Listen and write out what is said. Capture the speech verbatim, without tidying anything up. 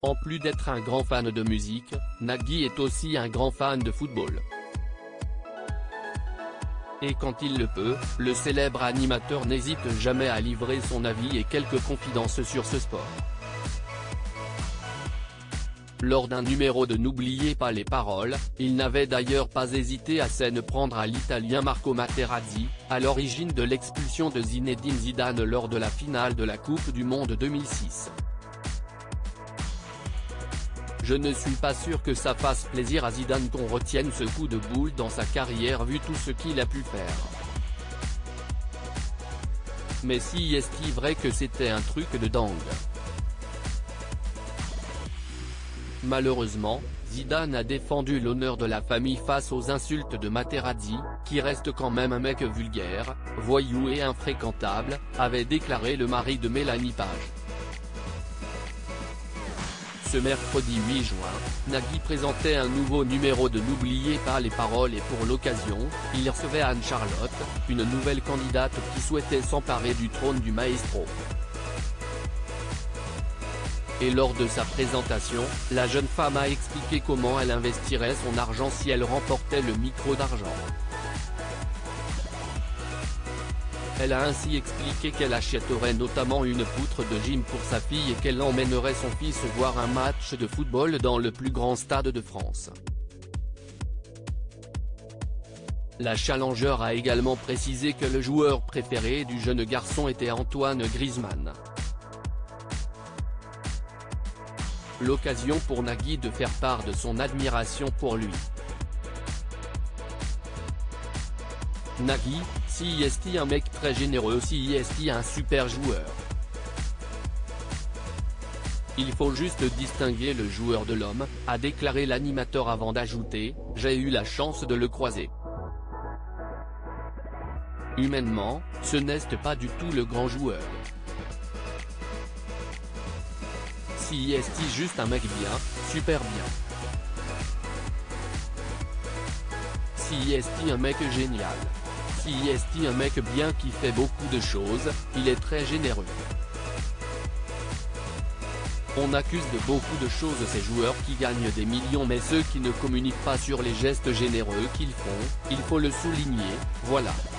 En plus d'être un grand fan de musique, Nagui est aussi un grand fan de football. Et quand il le peut, le célèbre animateur n'hésite jamais à livrer son avis et quelques confidences sur ce sport. Lors d'un numéro de N'oubliez pas les paroles, il n'avait d'ailleurs pas hésité à s'en prendre à l'Italien Marco Materazzi, à l'origine de l'expulsion de Zinedine Zidane lors de la finale de la Coupe du Monde deux mille six. Je ne suis pas sûr que ça fasse plaisir à Zidane qu'on retienne ce coup de boule dans sa carrière vu tout ce qu'il a pu faire. Mais si est-il vrai que c'était un truc de dingue. Malheureusement, Zidane a défendu l'honneur de la famille face aux insultes de Materazzi, qui reste quand même un mec vulgaire, voyou et infréquentable, avait déclaré le mari de Mélanie Page. Ce mercredi huit juin, Nagui présentait un nouveau numéro de N'oubliez pas les paroles et pour l'occasion, il recevait Anne-Charlotte, une nouvelle candidate qui souhaitait s'emparer du trône du maestro. Et lors de sa présentation, la jeune femme a expliqué comment elle investirait son argent si elle remportait le micro d'argent. Elle a ainsi expliqué qu'elle achèterait notamment une poutre de gym pour sa fille et qu'elle emmènerait son fils voir un match de football dans le plus grand stade de France. La challenger a également précisé que le joueur préféré du jeune garçon était Antoine Griezmann. L'occasion pour Nagui de faire part de son admiration pour lui. Nagui, si est un mec très généreux, si est un super joueur. Il faut juste distinguer le joueur de l'homme, a déclaré l'animateur avant d'ajouter, j'ai eu la chance de le croiser. Humainement, ce n'est pas du tout le grand joueur. Si est juste un mec bien, super bien. Si est un mec génial. Si est un mec bien qui fait beaucoup de choses, il est très généreux. On accuse de beaucoup de choses ces joueurs qui gagnent des millions mais ceux qui ne communiquent pas sur les gestes généreux qu'ils font, il faut le souligner, voilà.